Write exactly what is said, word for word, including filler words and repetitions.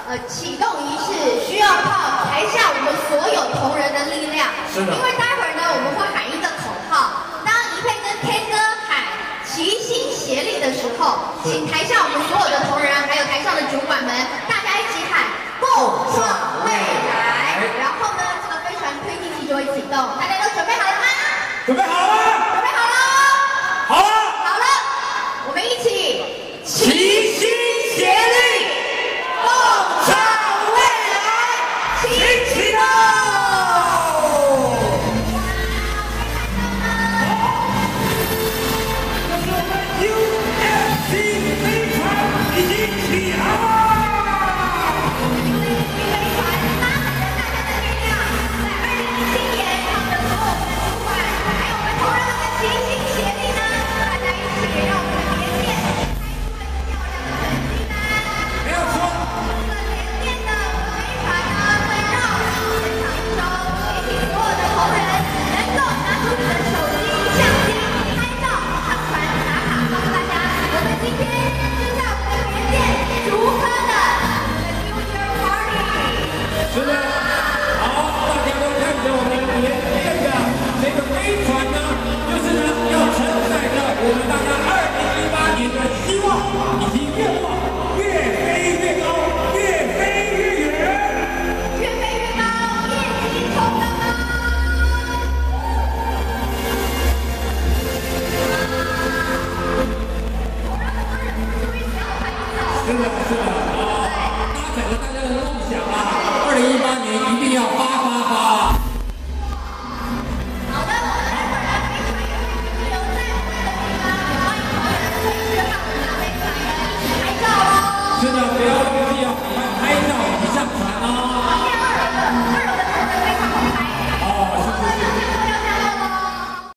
呃启动仪式需要靠台下我们所有同仁的力量。 是的。因为待会儿呢，我们会喊一个口号，当怡佩跟 K 哥喊齐心协力的时候，请台下我们所有的同仁还有台上的主管们，大家一起喊共创未来。然后呢，这个飞船推进器就会启动，大家都准备好了吗？ 准备好了吗？ 准备好了。 好了。 好了，我们一起齐心协力，共创未来，请启动。这是我们 U F C 飞船已经起航了。是的，好，大家都看着我们连线的这个飞船呢，就是呢要承载着我们大家二零一八年的希望以及愿望，越飞越高，越飞越远， 越飞越高，业绩冲高。 是的，是的，啊，搭载了大家的梦想啊！二零一八年一定要发发发！ 好的，我们待会儿呢，飞船也会停留在我们的地方，欢迎同仁随时和我们的飞船员一起拍照哦。 是的，不要。